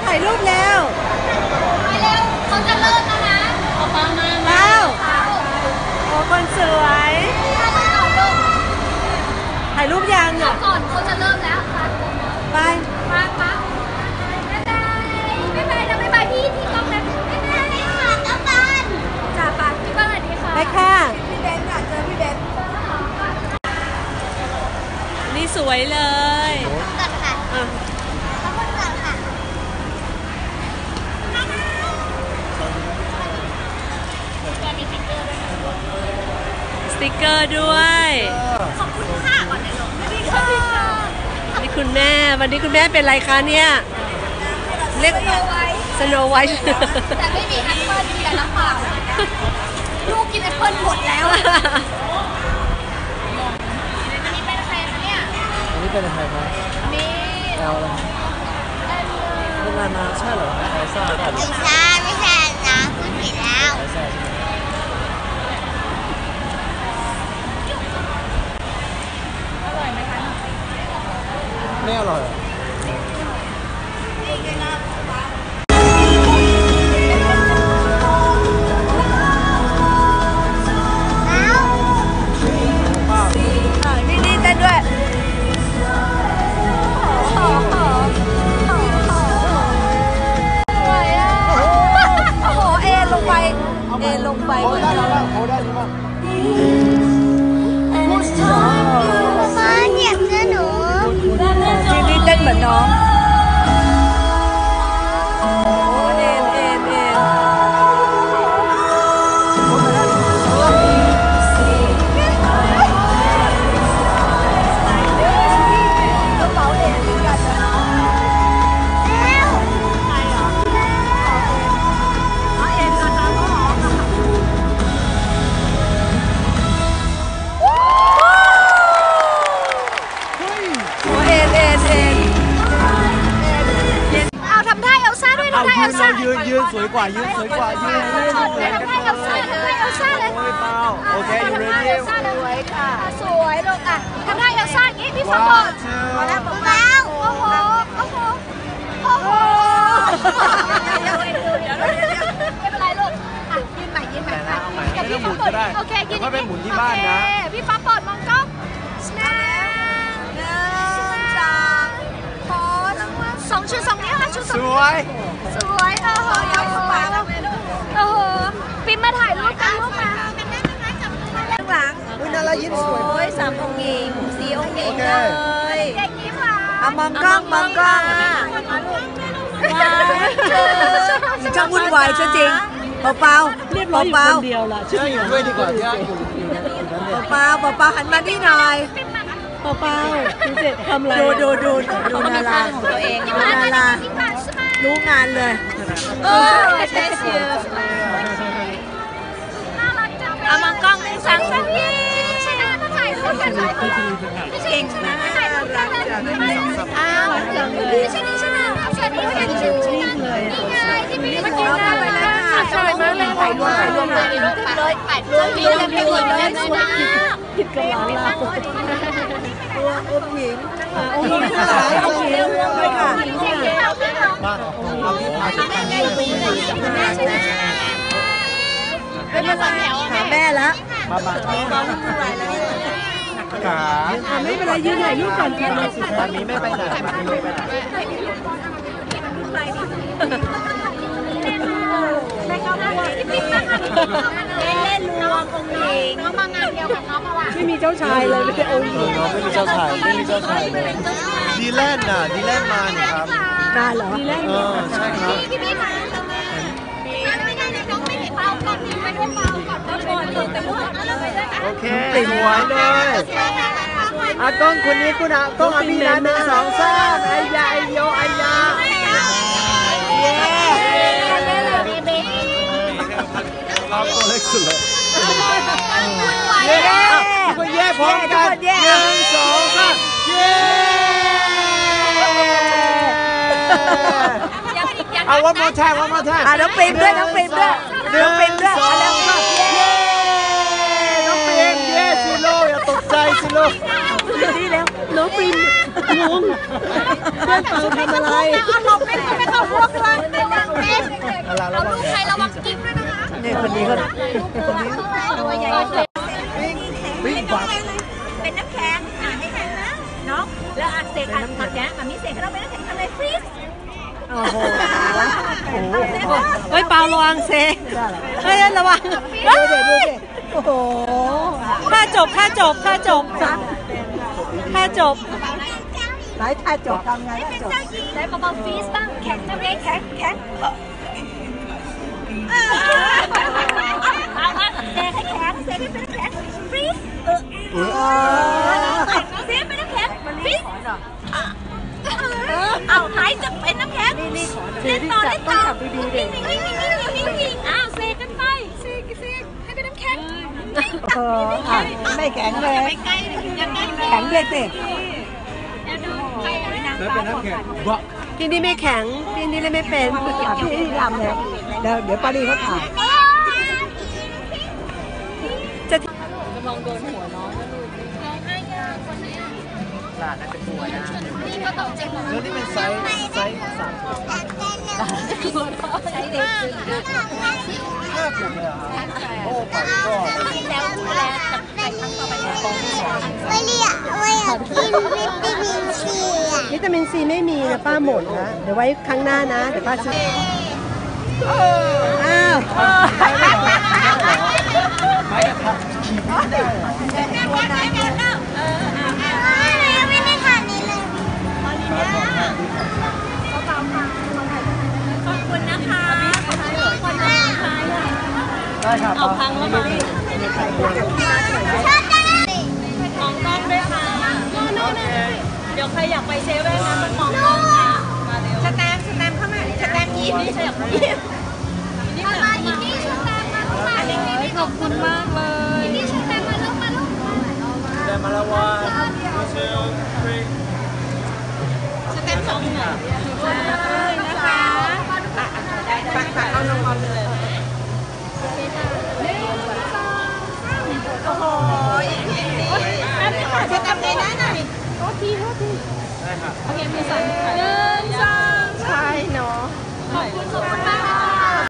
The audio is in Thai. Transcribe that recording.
ถ่ายรูปแล้วไปเร็วเขาจะเลิกแล้วนะเอาปามาโอ้คนสวยถ่ายรูปยังอ่ะก่อนเขาจะเริ่มแล้วไปมาบ๊ายบายนะบ๊ายบายพี่ที่กล้องนะบ๊ายบายค่ะกำปั้นจ่าปากพี่บ้านไหนดีค่ะไปค่ะพี่เบนค่ะเจอพี่เบนนี่สวยเลยก่อนค่ะต้องก่อนค่ะสติ๊กเกอร์ด้วยขอบคุณค่ะก่อนเลยลูกสวัสดีค่ะนี่คุณแม่วันนี้คุณแม่เป็นไรคะเนี่ยเล็กสโนไวท์แต่ไม่มีแอปเปิ้ลมีแต่น้ำเปล่าลูกกินแอปเปิ้ลหมดแล้วอันนี้เป็นใครคะเนี่ยอันนี้เป็นใครครับนี่เราเป็นอะไรมาใช่เหรอไอซ่าไม่ใช่นะพูดผิดแล้วไอซ่าใช่ไหมอร่อยไหมคะไม่อร่อยนี่เต้นด้วยลงไปโอ้ได้แล้วโอ้ได้หรือเปล่ามาเหยียบเสื้อหนูจีนี่เต้นเหมือนน้องเอ็นเอาทำท่าเอลซ่าด้วยทำท่าเอลซ่ายืนสวยกว่ายืนสวยกว่ายืนทำท่าเอลซ่าเลยโอเคยูเรดี้สวยค่ะสวยลูกอ่ะทำท่าเอลซ่าอย่างนี้พี่ฟอร์บอลมาแล้วโอ้โหไม่เป็นไรลูกอ่ะยืนใหม่กับพี่ฟ้าเปิดโอเคยืนก็เป็นหมุนที่บ้านนะพี่ฟ้าเปิดมองกล้อง2 ชู2 นิ้วค่ะชู2 สวยโอ้โหยาวปากโอ้โหปิมมาถ่ายรูปกันลูกมาข้างหลังอุ้ยน่ารักยิ้มสวย 3 องค์หญิง4 องค์หญิงเลยเด็กยิ้มหวานมองกล้องจะวุ่นวายซะจริงเปล่าเรียบร้อยคนเดียวล่ะเชื่ออยู่ด้วยดีกว่าเปล่าหันมาที่หน่อยเปล่าดูเสร็จทำอะไรดูนาราของตัวเองนารารู้งานเลยใช่เชียร์เอามองกล้อง1 2 3พี่ชนะมาถ่ายรูปกันเลยเก่งนะถ่ายรูปกันเลยชนะสวัสดีค่ะเลยนี่ไงที่พี่มากินได้เลยนะใช่ไหมเลยถ่ายรวมเลยมีเรื่องผิดเลยนะผิดกับหลานเราตัวองค์หญิงองค์หญิงทั้งหลายองค์หญิงด้วยค่ะมาเอาที่ถ่ายกันนี่หาแม่แล้วมาขาไม่เป็นไรยืนถ่ายรูปก่อนตอนนี้ไม่ไปไหนเล่นรวมองค์หญิงน้องมางานเดียวกับน้องมาว่ะไม่มีเจ้าชายเลยไม่ใช่องค์หญิงไม่มีเจ้าชายเลยดีแลนด์มาเนี่ยครับนานเหรอใช่ครับพี่มาไม่ได้น้องไม่เห็นเปล่าก่อนไม่ได้เปล่าก่อนแต่ลูกโอเคสวยเลยอากล้องคนนี้คุณกล้องอามีนา1 2 3ไอยาโยไอยาเอาตัวเล็กสุดเลยเย้ทุกคนเย้พร้อมกัน1 2 3เย้เอาวันมาแทนน้องปิมด้วย1 2 3เย้น้องปิมเย้ซิโร่อย่าตกใจซิโร่ดีแล้วน้องปิมงงเพื่อนเปาทำอะไรเราเป็นไม่เข้าพวกเราตัวใหญ่วิ่งปั๊บเป็นน้ำแข็งให้แข็งนะน้องแล้วเสกอันมาแกะมามีเสกให้เราเป็นน้ำแข็งทำอะไรฟรีซโอ้โหเฮ้ยเปาระวังเซเฮ้ยระวังดูสิโอ้โหค่าจบไหนค่าจบทำไงเป็นเจ้าหญิงได้เบาๆฟรีซบ้างแข็งนะเว้ยแข็งเอาเสกให้แข็งเสกให้เป็นน้ำแข็งฟรีซเสกเป็นน้ำแข็งฟรีซเอาท้ายจะเป็นน้ำแข็งเล่นต่อวิ่งอ้าวเสกกันไปเสกให้เป็นน้ำแข็งไม่แข็งเลยใกล้ยังใกล้แข็งเลยสิแล้วเป็นน้ำแข็งบะพี่นี่ไม่แข็งพี่นี่เล่นไม่เป็นพี่รำเนี่ยเดี๋ยวปารีเขาถ่ายจะหลานนั่นเป็นตัวนะแล้วนี่เป็นไซส์3 ใช้เด็กน่ากลัวเลยเหรอครับโอ้ไปก็แล้วดูแลกับใครครั้งต่อไปไม่อยากกินวิตามินซีอ่ะวิตามินซีไม่มีนะป้าหมดนะเดี๋ยวไว้ครั้งหน้านะเดี๋ยวป้าซื้ออ้าวไม่ครับขี่ไม่ได้เหรอไม่ได้ขาดนี้เลยขอบคุณนะคะคนแรกได้ครับเอาพังแล้วมั้งชอบจังเลยมองกล้องด้วยค่ะเดี๋ยวใครอยากไปเซเว่นนะต้องมองกล้องค่ะมาเร็วสแตมเข้ามาสแตมยิ้มนี่ใช่หรอยิ้มนี่มาอีนี่สแตมมาลูกมานี่ขอบคุณมากเลยนี่สแตมมาลูกได้มาแล้วว่าสแตมส่งหน่อยนะคะฝากเอาลงก่อนเลยโอ้โหสแตมในนั้นหน่อยโทษทีได้ค่ะโอเคมือสั่น1 2ใช่เนาะขอบคุณมาก